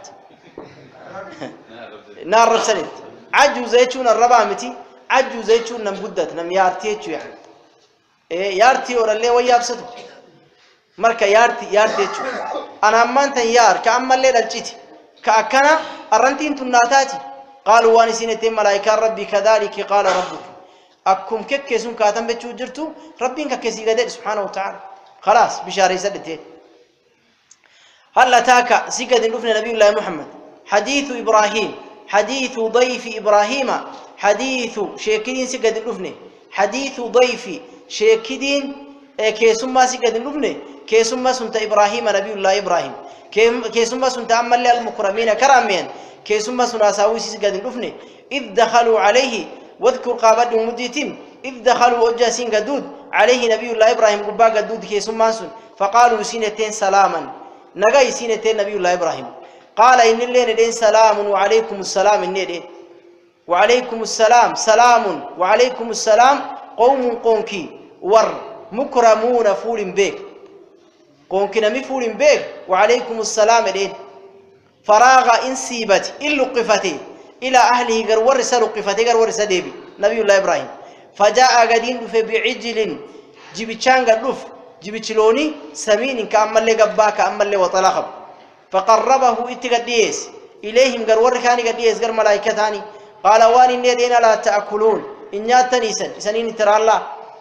نار رسلت عجوز يشون الربع متي عجوز يشون نمجدت نم يارتي يشو يعني إيه يارتي ورا اللي ويا بسطو مركا يارتي يشو أنا أمانتن يار كأمل لي دلتي كأكنا أرنتين تناتاتي قالوا واني سنتين ملائكة ربي كذلك قال ربك أكم كيسون كاتم بتشو جرتو ربي إنك كيسي قدر سبحانه وتعالى خلاص بشاري سدته هل أتاك سيقد نفن نبي الله محمد حديث إبراهيم حديث ضيف إبراهيم حديث شيكدين سيقد نفن حديث ضيف شيكدين كيسما سيقد نبني كيسما سنت إبراهيم نبي الله إبراهيم كيسما سنت أمل المكرمين كرامين كيسما سنت أساوي سيقد نبني إذ دخلوا عليه واذكر قابد مديتم إذ دخلوا أجاسين قدود عليه نبي الله إبراهيم قبا قدود كيسما سن فقالوا سنتين سلاما نغاي سنتين نبي الله إبراهيم قال إن اللين دين سلام وعليكم السلام الندين وعليكم السلام سلام وعليكم السلام قوم قونكي ور مكرمون فول بيك قونكي نمي فول بيك وعليكم السلام الدين فراغ انسيبت اللقفتي إلى أهله غير ورس لقفتي غير ورس ديبي نبي الله إبراهيم فجاء قدين في بعجل جبتشان قدوف جبتشلوني سمين كأمل لي قبا كأمل لي وطلقب فقربه اتقديس إليهم غير وركاني قديس غير ملائكتاني قال وان الذين لا تأكلون إن ياتني سنين ترى الله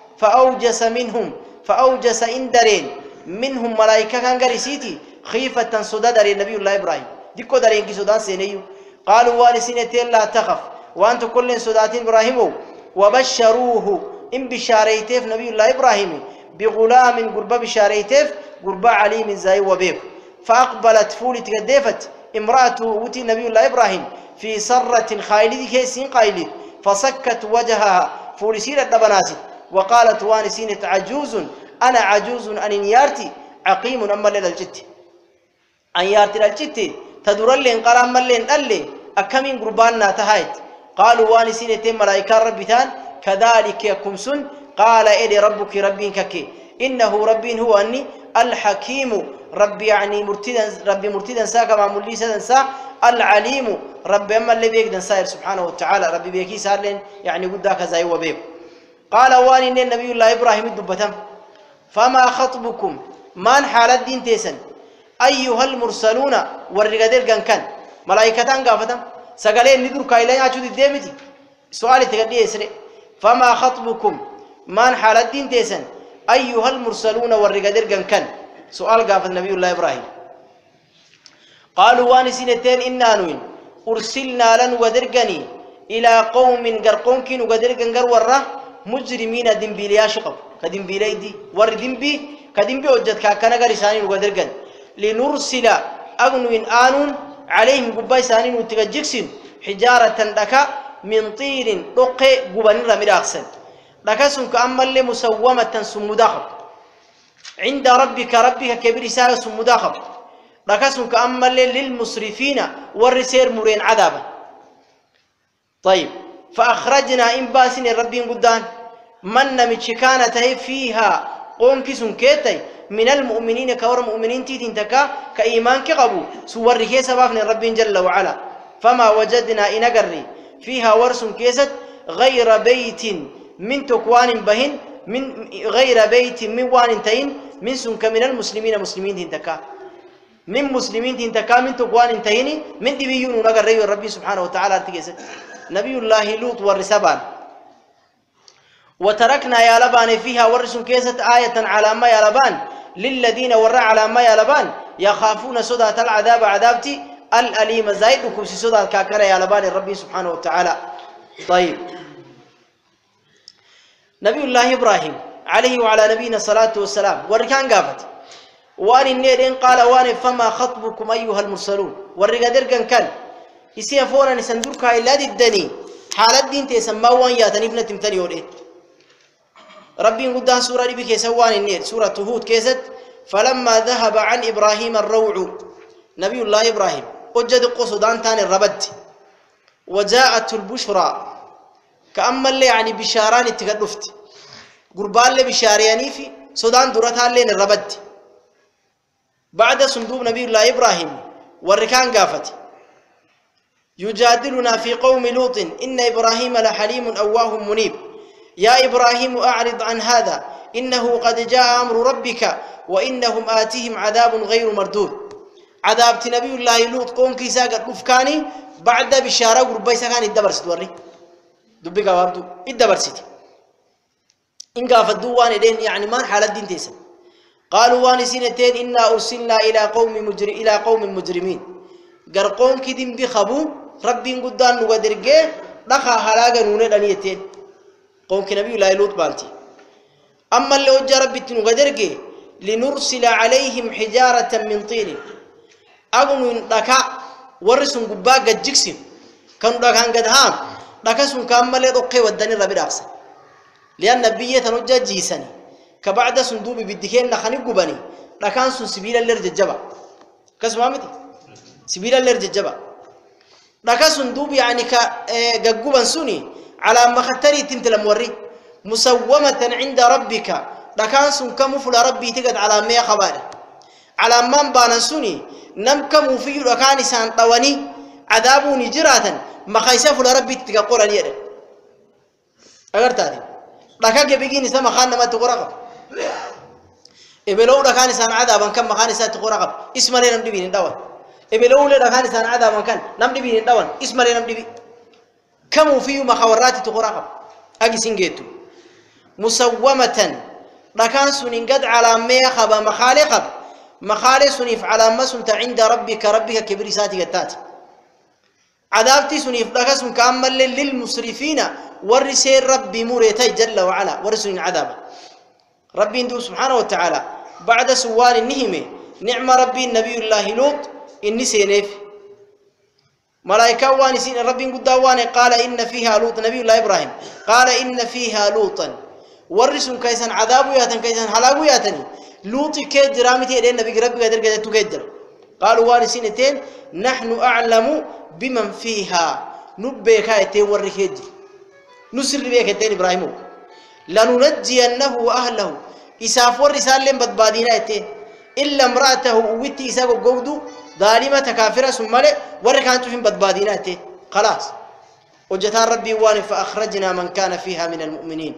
فأوجس إندرين منهم ملائكة كان قريسيتي خيفة صدادر النبي الله إبراهيم ديكو دارين كي صدان سينيو قالوا وان سنتين لا تخف وأنت كل صداتين إبراهيم وبشروه إن بشاريتيف نبي الله إبراهيم بغلام قربة بشاريتيف قربة عليم زي وبيب فأقبلت فولي تقدفت امرأته وتي نبي الله إبراهيم في سرة خايلد كيسين قايلد فسكت وجهها فولي سيرة دبناسي وقالت وان سينة عجوز أنا عجوز أن يارتي عقيم أما ليل الجت أن يارتي الجت تدور لين قرام لين ألي أكمين قرباننا تهايت قالوا وان سينة ملائكة ربتان كذلك يكمسن قال إلي ربك ربي ككي إنه ربي هو أني الحكيم ربي يعني ربي مرتدا ساك مع مليسا سا العليم ربي أما اللي بيقدن سائر سبحانه وتعالى ربي بيكي سارلين يعني قداك زي وبيب قال واني النبي الله إبراهيم الدبتم فما خطبكم من حال الدين تيسن أيها المرسلون والرقادير كان ملائكتان قافتم سقالين ندر كايلين عجود الديمتي سؤالي تقديه يسري فما خطبكم من حال الدين تيسن أيها المرسلون والرقادير كان سؤال قافت نبي الله إبراهيم قالوا وان سنتين إنا نوين أرسلنا لن ودرقني إلى قوم قرقونكين وقدرقن قرورة مجرمين دنبيليا شقب كدنبيلي دي ور دنبي كدنبي وجد كاكنا قرسانين وقدرقن لنرسل أغنوين آنون عليهم قباي سانين وتقجكسين حجارة دكا من طير رقي قبان رمي أخسن دكا سنك أمال مسومة سمداخب عند ربك كبير سالة سمداخب دكا سنك أمال للمصرفين والرسير مرين عذابا طيب فأخرجنا إن باسين ربين قدان من متشكانة فيها قوم كسن كيتي من المؤمنين كور مؤمنين تيتين تكا كإيمان كقبو سور كيسا بافن ربين جل وعلا فما وجدنا إنقري فيها ورس كيست غير بيت من تكوان بهن من غير بيت من وان تين من سنك من المسلمين مسلمين تنتكا من مسلمين تنتكا من تكوان تيني من دبيون نقري ربي سبحانه وتعالى تكيست نبي الله لوط والرسبان وتركنا يا لبان فيها ورس كيست آية على ما يا لبان للذين ورع على ما يا لبان يخافون صدات العذاب عذابتي الأليم زايدكم صدات كاكرا يا لبان ربي سبحانه وتعالى طيب نبي الله إبراهيم عليه وعلى نبينا الصلاة والسلام وركان قافت وان النيرين قال وان فما خطبكم أيها المرسلون ورقادر كان يسيفونا نسندرك إلا الدني حالات دين تسمى وان ياتني ابنة تمتني وليه ربي قدام سورة ربك يسوان النير سورة هود كيست فلما ذهب عن إبراهيم الروع نبي الله إبراهيم وجد قصدان تاني الربد وجاءت البشرى كأما اللي يعني بشاران التقلفت قربان اللي بشارياني في سودان دورتها اللي الربد بعد صندوق نبي الله إبراهيم والركان قافت يجادلنا في قوم لوط إن إبراهيم لحليم أواه منيب يا إبراهيم أعرض عن هذا إنه قد جاء أمر ربك وإنهم آتيهم عذاب غير مردود عذاب نبي الله لوط قوم كيسا قد مفكاني بعد بشارة قربي سكان الدبرس دوري دبي قوابدو الدبرسيتي إن قافت دوان دين يعني ما حال الدين تيسا قالوا وان سنتين إنا أرسلنا إلى قوم مجرمين قرقوم كدين بخبو ربي قدان نقدرقه دخا هلاقا نوني دانيتين قوم كنبي الله لوط بانتي أما اللي وجه ربي تنقدرك لنرسل عليهم حجارة من طين أقوم دكا ورسون قباقة جكسم كانوا دكان قد هام دكاسون كامل يدقي ودني ربي رأسه لأن نبيه تنوجه جيساني كبعد صندوق بالدكين نخاني قباني دكان سون سبيل اللي رججبا كسم عمتي سبيل اللي رججبا دكا صندوق يعني كجقبان سوني على ما ختري تمتل موري مسومة عند ربك دكان سون كمفل ربي تقد على 100 خبر على من بانسوني نم كمفي دكان سان طواني عذابوني جراتا ما خيسف ربي تقول أن يرد أقدر تاني دكان بيجيني سما خان ما تقرأ إبلو دكان سان عذابا كم خان سان تقرأ اسم لي نم دبين دوان إبلو له دكان سان عذابا كان نم دبين دوان اسم لي نم دبي كم فيه مخورات تقرأ أجي سنجتو مسومة دكان سنين قد على 100 خبا مخالق سنيف على ما سنت عند ربك كبريساتي قتات عذابتي سنيف دكان كامل للمسرفين ورسي ربي مريتي جل وعلا ورسل عذابا ربي ندو سبحانه وتعالى بعد سوال النهمة نعم ربي النبي الله لوط إني سينيف ملائكة وانسين ربي قد واني قال إن فيها لوط نبي الله إبراهيم قال إن فيها لوطا ورسل كيسان عذاب ياتن كيسان حلاق ياتني لوط كيد جرامتي إليه النبي ربي قدر قدر تكيدر قالوا وانسين تين نحن أعلم بمن فيها نبيكا يتين وركيد نسر بيك الدين إبراهيم لننجينه وأهله إساف ورسالهم بدبادينا يتين إلا امرأته وويتي إساف وقودو ظالمة كافرة ثم له وركانتو في بدبادينا يتين خلاص وجتان ربي وان فأخرجنا من كان فيها من المؤمنين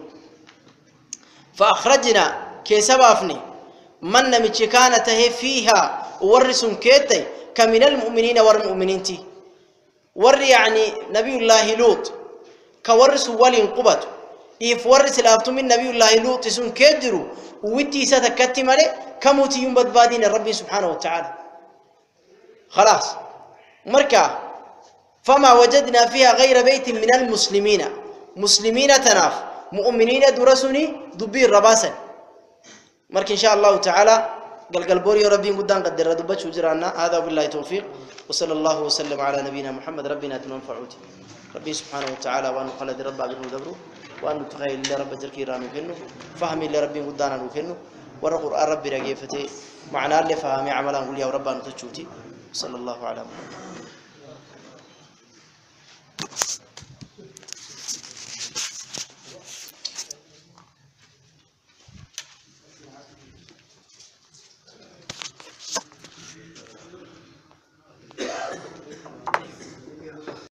فأخرجنا كي سبافني من نمتش كانت فيها ورسم كيتي كمن المؤمنين والمؤمنين تي ور يعني نبي الله لوط كورس ولين قبط إف ورس الأبتم من نبي الله لوط سن كدرو ويتي ستكتم عليه كموتي يوم بدبادين ربي سبحانه وتعالى خلاص مركا فما وجدنا فيها غير بيت من مسلمين تناف مؤمنين درسوني دبير رباسا مرك إن شاء الله تعالى قال بوري ربي قدام قدر دبتش وجرانا هذا بالله توفيق وصلى الله وسلم على نبينا محمد ربنا تنفعوتي ربي سبحانه وتعالى وأن قلد رب عبد المدبر وأن تخيل اللي رب جركيران وكنه فهم اللي ربي قدانا وكنه والقرآن ربي رقيفتي معنى اللي فهمي عملا قول يا رب أن تشوتي صلى الله على محمد